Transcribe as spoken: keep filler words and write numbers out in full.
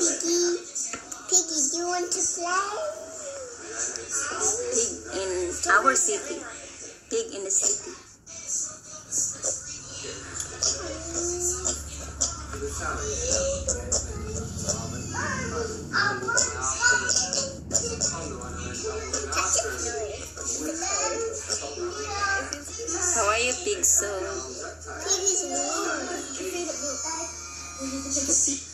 Piggy, Piggy, do you want to play? Pig in our city. Pig in the city. How are you, pig? So Pig is mean.